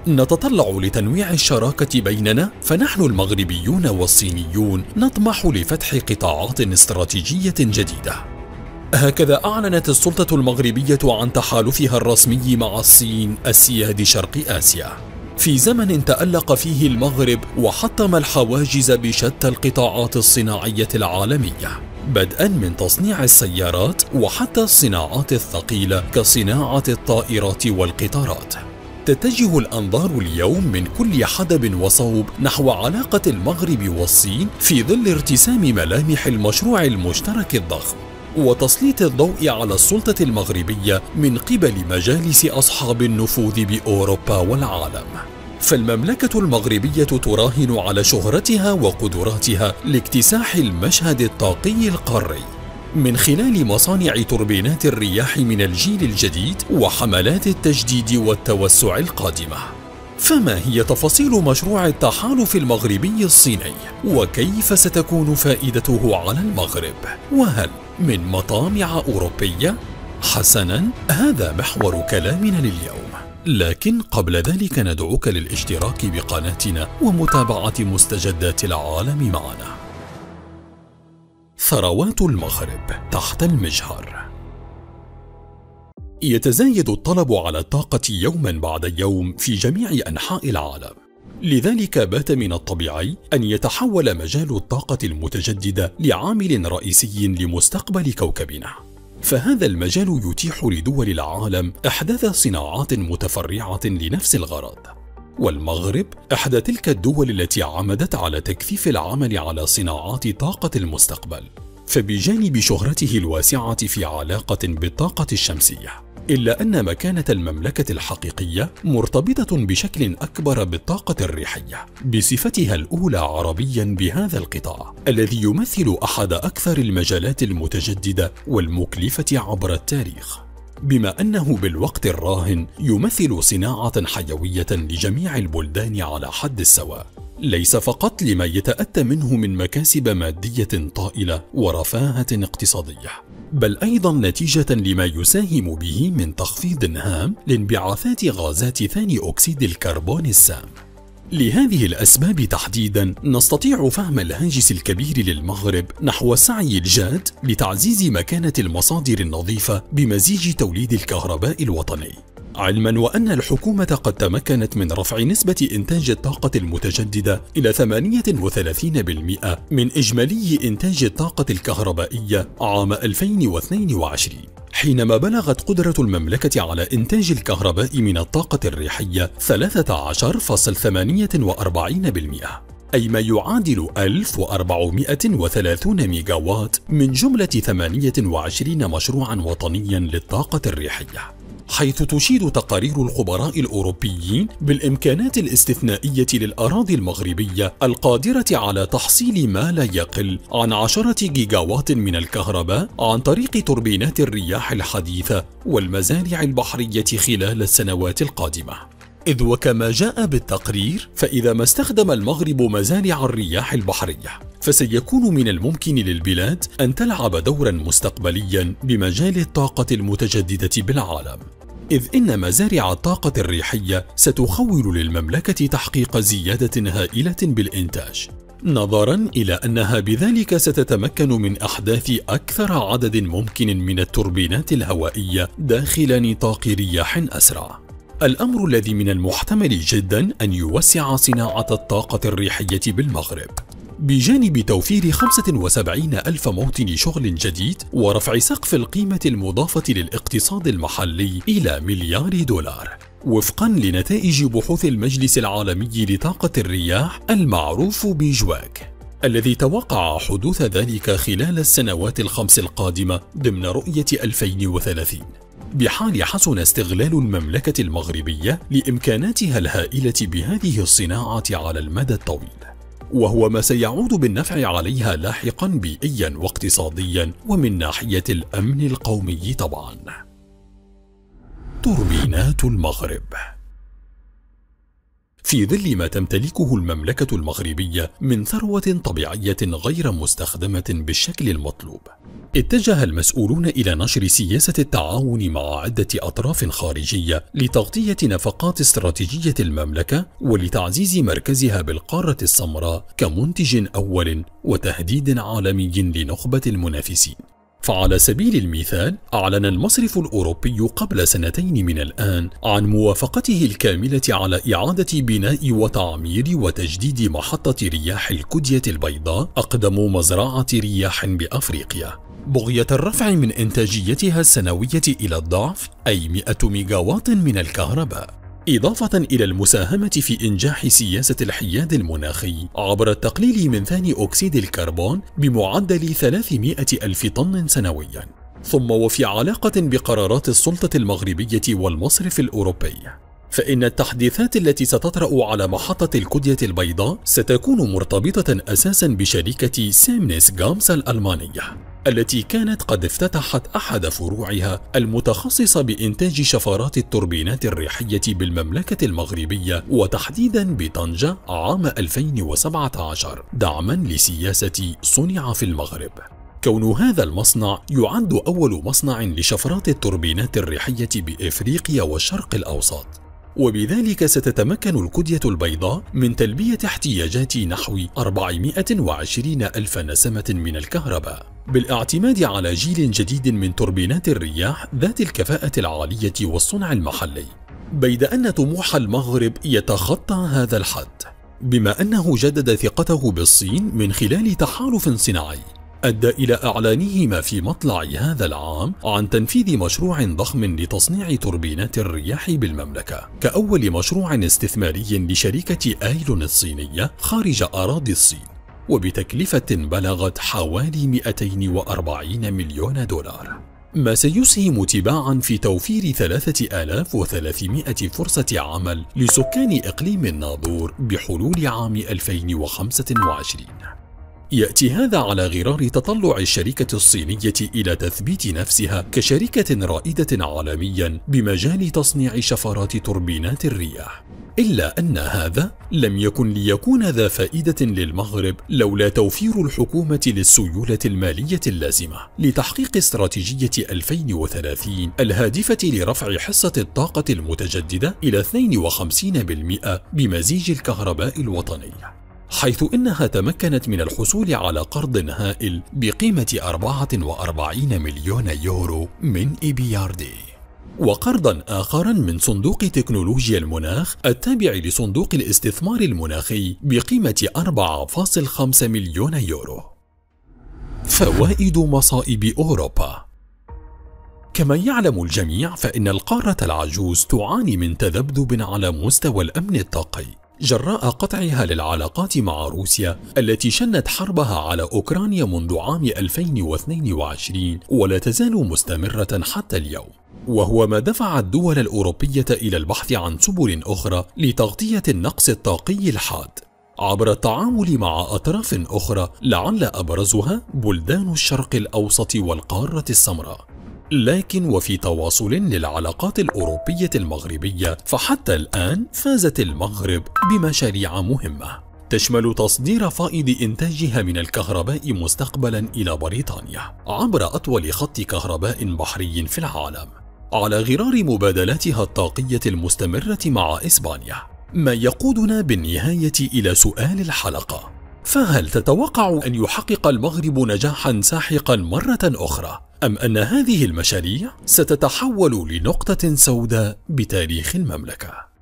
نتطلع لتنويع الشراكة بيننا، فنحن المغربيون والصينيون نطمح لفتح قطاعات استراتيجية جديدة. هكذا أعلنت السلطة المغربية عن تحالفها الرسمي مع الصين السياد شرق آسيا، في زمن تألق فيه المغرب وحطم الحواجز بشتى القطاعات الصناعية العالمية، بدءا من تصنيع السيارات وحتى الصناعات الثقيلة كصناعة الطائرات والقطارات. تتجه الأنظار اليوم من كل حدب وصوب نحو علاقة المغرب والصين في ظل ارتسام ملامح المشروع المشترك الضخم، وتسليط الضوء على السلطة المغربية من قبل مجالس أصحاب النفوذ بأوروبا والعالم. فالمملكة المغربية تراهن على شهرتها وقدراتها لاكتساح المشهد الطاقي القاري من خلال مصانع توربينات الرياح من الجيل الجديد وحملات التجديد والتوسع القادمة. فما هي تفاصيل مشروع التحالف المغربي الصيني؟ وكيف ستكون فائدته على المغرب؟ وهل من مطامع أوروبية؟ حسناً، هذا محور كلامنا لليوم، لكن قبل ذلك ندعوك للاشتراك بقناتنا ومتابعة مستجدات العالم معنا. ثروات المغرب تحت المجهر. يتزايد الطلب على الطاقة يوما بعد يوم في جميع أنحاء العالم، لذلك بات من الطبيعي أن يتحول مجال الطاقة المتجددة لعامل رئيسي لمستقبل كوكبنا. فهذا المجال يتيح لدول العالم إحداث صناعات متفرعة لنفس الغرض، والمغرب إحدى تلك الدول التي عمدت على تكثيف العمل على صناعات طاقة المستقبل. فبجانب شهرته الواسعة في علاقة بالطاقة الشمسية، إلا أن مكانة المملكة الحقيقية مرتبطة بشكل أكبر بالطاقة الريحية، بصفتها الأولى عربيا بهذا القطاع الذي يمثل أحد أكثر المجالات المتجددة والمكلفة عبر التاريخ، بما أنه بالوقت الراهن يمثل صناعة حيوية لجميع البلدان على حد السواء، ليس فقط لما يتأتى منه من مكاسب مادية طائلة ورفاهة اقتصادية، بل أيضا نتيجة لما يساهم به من تخفيض هام لانبعاثات غازات ثاني أكسيد الكربون السام. لهذه الأسباب تحديدا نستطيع فهم الهاجس الكبير للمغرب نحو السعي الجاد لتعزيز مكانة المصادر النظيفة بمزيج توليد الكهرباء الوطني، علما وأن الحكومة قد تمكنت من رفع نسبة إنتاج الطاقة المتجددة إلى 38% من إجمالي إنتاج الطاقة الكهربائية عام 2022، حينما بلغت قدرة المملكة على إنتاج الكهرباء من الطاقة الريحية 13.48%، أي ما يعادل 1430 ميجاوات من جملة 28 مشروعا وطنيا للطاقة الريحية، حيث تشيد تقارير الخبراء الأوروبيين بالإمكانات الاستثنائية للأراضي المغربية القادرة على تحصيل ما لا يقل عن 10 جيجاوات من الكهرباء عن طريق توربينات الرياح الحديثة والمزارع البحرية خلال السنوات القادمة. إذ وكما جاء بالتقرير، فإذا ما استخدم المغرب مزارع الرياح البحرية، فسيكون من الممكن للبلاد أن تلعب دورا مستقبليا بمجال الطاقة المتجددة بالعالم، إذ إن مزارع الطاقة الريحية ستخول للمملكة تحقيق زيادة هائلة بالإنتاج، نظرا إلى أنها بذلك ستتمكن من إحداث أكثر عدد ممكن من التوربينات الهوائية داخل نطاق رياح أسرع، الأمر الذي من المحتمل جدا أن يوسع صناعة الطاقة الريحية بالمغرب، بجانب توفير 75 ألف موطن شغل جديد ورفع سقف القيمة المضافة للاقتصاد المحلي إلى $1 مليار، وفقا لنتائج بحوث المجلس العالمي لطاقة الرياح المعروف بجواك، الذي توقع حدوث ذلك خلال السنوات الخمس القادمة ضمن رؤية 2030، بحال حسن استغلال المملكة المغربية لإمكاناتها الهائلة بهذه الصناعة على المدى الطويل، وهو ما سيعود بالنفع عليها لاحقا بيئيا واقتصاديا ومن ناحية الأمن القومي طبعا. توربينات المغرب. في ظل ما تمتلكه المملكة المغربية من ثروة طبيعية غير مستخدمة بالشكل المطلوب. اتجه المسؤولون إلى نشر سياسة التعاون مع عدة أطراف خارجية لتغطية نفقات استراتيجية المملكة ولتعزيز مركزها بالقارة السمراء كمنتج أول وتهديد عالمي لنخبة المنافسين. فعلى سبيل المثال، أعلن المصرف الأوروبي قبل 2 من الآن عن موافقته الكاملة على إعادة بناء وتعمير وتجديد محطة رياح الكدية البيضاء، أقدم مزرعة رياح بأفريقيا، بغية الرفع من إنتاجيتها السنوية إلى الضعف، أي 100 ميجاوات من الكهرباء، إضافة إلى المساهمة في إنجاح سياسة الحياد المناخي عبر التقليل من ثاني أكسيد الكربون بمعدل 300 ألف طن سنويا. ثم وفي علاقة بقرارات السلطة المغربية والمصرف الأوروبي، فإن التحديثات التي ستطرأ على محطة الكدية البيضاء ستكون مرتبطة أساسا بشركة سيمنس جامس الألمانية، التي كانت قد افتتحت أحد فروعها المتخصصة بإنتاج شفرات التوربينات الريحية بالمملكة المغربية وتحديدا بطنجة عام 2017 دعما لسياسة صنع في المغرب. كون هذا المصنع يعد أول مصنع لشفرات التوربينات الريحية بإفريقيا والشرق الأوسط، وبذلك ستتمكن الكدية البيضاء من تلبية احتياجات نحو 420 ألف نسمة من الكهرباء، بالاعتماد على جيل جديد من توربينات الرياح ذات الكفاءة العالية والصنع المحلي، بيد أن طموح المغرب يتخطى هذا الحد، بما أنه جدد ثقته بالصين من خلال تحالف صناعي أدى إلى إعلانهما في مطلع هذا العام عن تنفيذ مشروع ضخم لتصنيع توربينات الرياح بالمملكة، كأول مشروع استثماري لشركة آيلون الصينية خارج أراضي الصين، وبتكلفة بلغت حوالي 240 مليون دولار، ما سيسهم تباعا في توفير 3300 فرصة عمل لسكان إقليم الناظور بحلول عام 2025. يأتي هذا على غرار تطلع الشركة الصينية إلى تثبيت نفسها كشركة رائدة عالميا بمجال تصنيع شفرات توربينات الرياح، إلا أن هذا لم يكن ليكون ذا فائدة للمغرب لولا توفير الحكومة للسيولة المالية اللازمة لتحقيق استراتيجية 2030 الهادفة لرفع حصة الطاقة المتجددة إلى 52% بمزيج الكهرباء الوطني، حيث إنها تمكنت من الحصول على قرض هائل بقيمة 44 مليون يورو من EBRD، وقرضا آخرا من صندوق تكنولوجيا المناخ التابع لصندوق الاستثمار المناخي بقيمة 4.5 مليون يورو. فوائد مصائب أوروبا. كما يعلم الجميع، فإن القارة العجوز تعاني من تذبذب على مستوى الأمن الطاقي جراء قطعها للعلاقات مع روسيا التي شنت حربها على أوكرانيا منذ عام 2022 ولا تزال مستمرة حتى اليوم، وهو ما دفع الدول الأوروبية إلى البحث عن سبل أخرى لتغطية النقص الطاقي الحاد عبر التعامل مع أطراف أخرى، لعل أبرزها بلدان الشرق الأوسط والقارة السمراء. لكن وفي تواصل للعلاقات الأوروبية المغربية، فحتى الآن فازت المغرب بمشاريع مهمة تشمل تصدير فائض إنتاجها من الكهرباء مستقبلا إلى بريطانيا عبر أطول خط كهرباء بحري في العالم، على غرار مبادلاتها الطاقية المستمرة مع إسبانيا، ما يقودنا بالنهاية إلى سؤال الحلقة: فهل تتوقع أن يحقق المغرب نجاحا ساحقا مرة أخرى، أم أن هذه المشاريع ستتحول لنقطة سوداء بتاريخ المملكة؟